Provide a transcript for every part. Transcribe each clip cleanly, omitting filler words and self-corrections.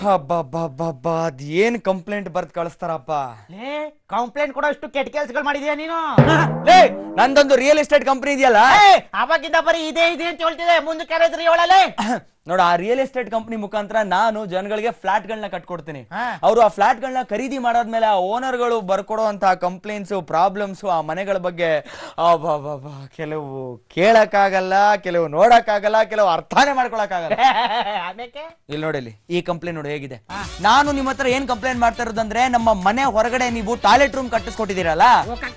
ಅದೇನ್ ಕಂಪ್ಲೇಂಟ್ ಬರ್ದ್ ಕಳಿಸ್ತಾರಪ್ಪ. ಕಂಪ್ಲೇಂಟ್ ಕೊಡೋ ಅಷ್ಟು ಕೆಟ್ಟ ಕೆಲ್ಸಗಳು ಮಾಡಿದ್ಯಾ ನೀನು? ನಂದೊಂದು ರಿಯಲ್ ಎಸ್ಟೇಟ್ ಕಂಪನಿ ಇದೆಯಲ್ಲ, ಅವಾಗಿಂದ ಬರೀ ಇದೆ ಇದೆ ಅಂತ ಹೇಳ್ತಿದೆ, ಮುಂದೆ ಕರೆದ್ರಿ ಹೇಳಲೇ. ನೋಡ, ಆ ರಿಯಲ್ ಎಸ್ಟೇಟ್ ಕಂಪನಿ ಮುಖಾಂತರ ನಾನು ಜನಗಳಿಗೆ ಫ್ಲಾಟ್ ಗಳನ್ನ ಕಟ್ಕೊಡ್ತೀನಿ. ಅವರು ಆ ಫ್ಲಾಟ್ ಗಳನ್ನ ಖರೀದಿ ಮಾಡಾದ್ಮೇಲೆ ಆ ಓನರ್ಗಳು ಬರ್ಕೊಡುವಂತಹ ಕಂಪ್ಲೇಂಟ್ಸ್, ಪ್ರಾಬ್ಲಮ್ಸ್, ಆ ಮನೆಗಳ ಬಗ್ಗೆ ಕೆಲವು ಕೇಳಕ್ಕಾಗಲ್ಲ, ಕೆಲವು ನೋಡಕ್ಕಾಗಲ್ಲ, ಕೆಲವು ಅರ್ಥನೇ ಮಾಡ್ಕೊಳಕ್ಕಾಗಲ್ಲ. ಇಲ್ಲಿ ನೋಡಿ, ಈ ಕಂಪ್ಲೇಂಟ್ ನೋಡಿ ಹೇಗಿದೆ. ನಾನು ನಿಮ್ಮ ಹತ್ರ ಏನ್ ಕಂಪ್ಲೇಂಟ್ ಮಾಡ್ತಾ ಇರೋದಂದ್ರೆ, ನಮ್ಮ ಮನೆ ಹೊರಗಡೆ ನೀವು ಟಾಯ್ಲೆಟ್ ರೂಮ್ ಕಟ್ಟಿಸ್ಕೊಟ್ಟಿದ್ದೀರಲ್ಲ,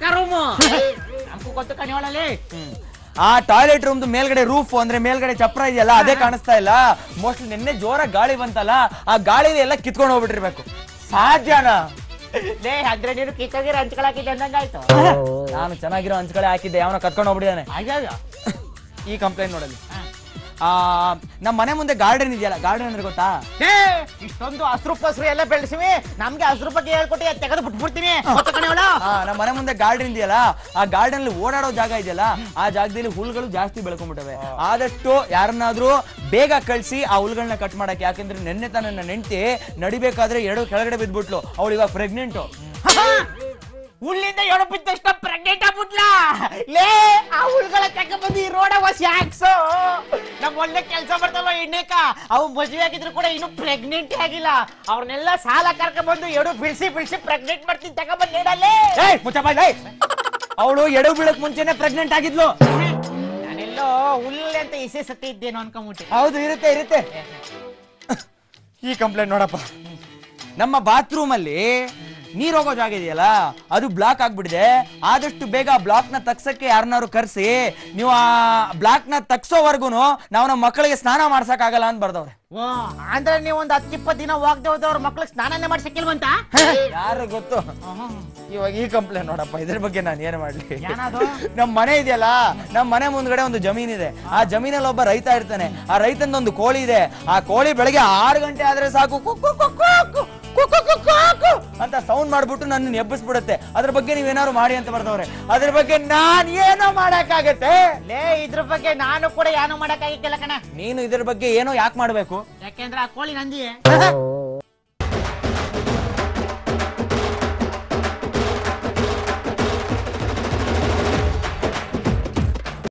ಆ ಟಾಯ್ಲೆಟ್ ರೂಮ್ ಮೇಲ್ಗಡೆ ರೂಫ್ ಅಂದ್ರೆ ಮೇಲ್ಗಡೆ ಚಪ್ರ ಇದೆಯಲ್ಲ, ಅದೇ ಕಾಣಿಸ್ತಾ ಇಲ್ಲ. ಮೋಸ್ಟ್ಲಿ ನಿನ್ನೆ ಜೋರ ಗಾಳಿ ಬಂತಲ್ಲ, ಆ ಗಾಳಿಲಿ ಎಲ್ಲ ಕಿತ್ಕೊಂಡು ಹೋಗ್ಬಿಟ್ಟಿರ್ಬೇಕು. ಸಾಧ್ಯನಾ? ಅಂದ್ರೆ ನೀನು ಕಿತ್ತೋಗಿರೋ ಹಂಚ್ಕೊಳ ಹಾಕಿದ್ದೆ ಅಂದಂಗಾಯ್ತು. ನಾನು ಚೆನ್ನಾಗಿರೋ ಹಂಚ್ಕಳೆ ಹಾಕಿದ್ದೆ, ಅವನ ಕತ್ಕೊಂಡು ಹೋಗ್ಬಿಟ್ಟಿದ್ದಾನೆ. ಈ ಕಂಪ್ಲೇಂಟ್ ನೋಡಲಿ. ನಮ್ಮ ಮನೆ ಮುಂದೆ ಗಾರ್ಡನ್ ಇದೆಯಲ್ಲ, ಗಾರ್ಡನ್ ಅಂದ್ರೆ ಗೊತ್ತಾ? ಇಷ್ಟೊಂದು ಹಸ್ರು ಪಸ್ರು ಎಲ್ಲ ಬೆಳೆಸಿವಿ, ನಮ್ಗೆ ಹಸ್ರು ಬಗ್ಗೆ ಹೇಳ್ಕೊಟ್ಟು ತೆಗೆದು ಬಿಟ್ಬಿಡ್ತೀನಿ. ನಮ್ಮ ಮನೆ ಮುಂದೆ ಗಾರ್ಡನ್ ಇದೆಯಲ್ಲ, ಆ ಗಾರ್ಡನ್ ಅಲ್ಲಿ ಓಡಾಡೋ ಜಾಗ ಇದೆಯಲ್ಲ, ಆ ಜಾಗದಲ್ಲಿ ಹುಲ್ಗಳು ಜಾಸ್ತಿ ಬೆಳ್ಕೊಂಡ್ಬಿಟ್ಟವೆ. ಆದಷ್ಟು ಯಾರನ್ನಾದ್ರೂ ಬೇಗ ಕಳ್ಸಿ ಆ ಹುಲ್ಗಳನ್ನ ಕಟ್ ಮಾಡಕ್ಕೆ. ಯಾಕೆಂದ್ರೆ ನೆನ್ನೆ ನನ್ನ ನೆಂಟಿ ನಡಿಬೇಕಾದ್ರೆ ಎರಡು ಕೆಳಗಡೆ ಬಿದ್ಬಿಟ್ಲು. ಅವಳು ಇವಾಗ ಪ್ರೆಗ್ನೆಂಟ್. ಹುಲ್ಲಿಂದ ಎಡ ಬಿದ್ದಷ್ಟ ಪ್ರೆಗ್ನೆಂಟ್ ಆಗ್ಬಿಟ್ಲ. ಆ ಹುಲ್ಗಳ ತಕ್ಕ ಬಂದು ಈ ರೋಡ ಹಾಕ್ಸೋ. ನಮ್ ಒಳ್ಳೆ ಕೆಲಸ ಬರ್ತಾವ ಎಣ್ಣೆಕ, ಅವು ಮದುವೆ ಆಗಿದ್ರು ಕೂಡ ಇನ್ನು ಪ್ರೆಗ್ನೆಂಟ್ ಆಗಿಲ್ಲ. ಅವ್ರನ್ನೆಲ್ಲ ಸಾಲ ಕರ್ಕೊಂಡ್ ಬಂದು ಎಡು ಬಿಡಿಸಿ ಪ್ರೆಗ್ನೆಂಟ್ ಮಾಡ್ತೀನಿ ತಗೊಂಡ್ಬಂದ್ ನೀಡಲ್ಲೇ. ಅವಳು ಎಡು ಬೀಳಕ್ ಮುಂಚೆನೆ ಪ್ರೆಗ್ನೆಂಟ್ ಆಗಿದ್ಲು. ನಾನೆಲ್ಲೋ ಹುಲ್ಲೆ ಅಂತ ಇಸೆ ಸತ್ತಿ ಇದ್ದೇನೋ ಅನ್ಕೊಂಬಿಟ್ಟೆ. ಹೌದು, ಇರುತ್ತೆ. ಈ ಕಂಪ್ಲೇಂಟ್ ನೋಡಪ್ಪ, ನಮ್ಮ ಬಾತ್ರೂಮ್ ಅಲ್ಲಿ ನೀರ್ ಹೋಗೋ ಜಾಗ ಇದೆಯಲ್ಲ, ಅದು ಬ್ಲಾಕ್ ಆಗ್ಬಿಟ್ಟಿದೆ. ಆದಷ್ಟು ಬೇಗ ಬ್ಲಾಕ್ ನ ತಗ್ಸಕ್ಕೆ ಯಾರನ್ನಾರು ಕರ್ಸಿ, ನೀವು ಆ ಬ್ಲಾಕ್ ನ ತಗ್ಸೋವರ್ಗು ನಾವು ನಮ್ಮ ಮಕ್ಕಳಿಗೆ ಸ್ನಾನ ಮಾಡ್ಸಕ್ ಆಗಲ್ಲ ಅಂತ ಬರ್ದವ್ರೆ. ಅಂದ್ರೆ ನೀವು ಒಂದ್ 10-20 ದಿನ ಹೋಗದೆ ಹೋದವ್ರ ಮಕ್ಳಿಗೆ ಸ್ನಾನನೇ ಮಾಡ್ಸಕ್ಕಿಲ್ವಂತ? ಯಾರು ಗೊತ್ತು. ಇವಾಗ ಈ ಕಂಪ್ಲೇಂಟ್ ನೋಡಪ್ಪ, ಇದ್ರ ಬಗ್ಗೆ ನಾನು ಏನ್ ಮಾಡ್ಲಿ? ನಮ್ ಮನೆ ಇದೆಯಲ್ಲ, ನಮ್ ಮನೆ ಮುಂದ್ಗಡೆ ಒಂದು ಜಮೀನ್ ಇದೆ. ಆ ಜಮೀನಲ್ಲಿ ಒಬ್ಬ ರೈತ ಇರ್ತಾನೆ. ಆ ರೈತಂದೊಂದು ಕೋಳಿ ಇದೆ. ಆ ಕೋಳಿ ಬೆಳಗ್ಗೆ 6 ಗಂಟೆ ಆದ್ರೆ ಸಾಕು ಅಂತ ಸೌಂಡ್ ಮಾಡ್ಬಿಟ್ಟು ನನ್ನ ಎಬ್ಬಿಸ್ಬಿಡುತ್ತೆ. ಅದ್ರ ಬಗ್ಗೆ ನೀವೇನಾದ್ರು ಮಾಡಿ ಅಂತ ಬರ್ದವ್ರೆ. ಅದ್ರ ಬಗ್ಗೆ ನಾನ್ ಏನೋ ಮಾಡಕ್ಕಾಗತ್ತೆ? ಇದ್ರ ಬಗ್ಗೆ ನಾನು ಕೂಡ ಏನೋ ಮಾಡಕ್ಕಾಗಿಲ್ಲ ಕಣ. ನೀನು ಇದ್ರ ಬಗ್ಗೆ ಏನೋ ಯಾಕೆ ಮಾಡ್ಬೇಕು? ಯಾಕೆಂದ್ರೆ ಆ ಕೋಳಿ ನಂದಿಯೇ.